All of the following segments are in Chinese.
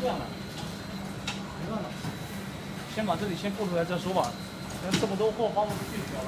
这样的，这样的，先把这里先过出来再说吧。这么多货放不出去，知道吧？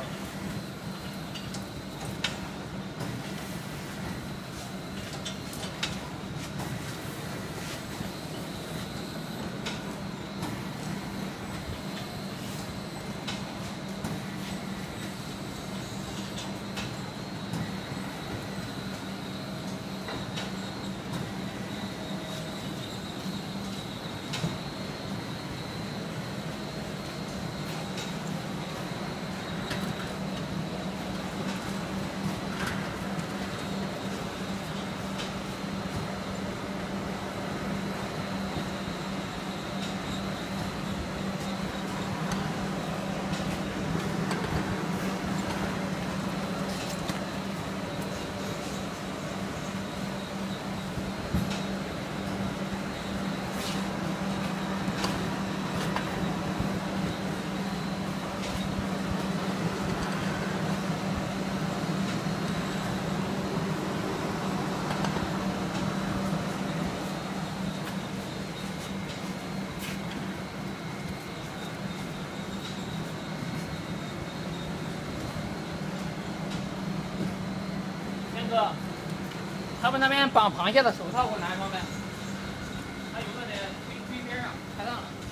他们那边绑螃蟹的手套给我拿一双呗，还有个得推边上，太大了。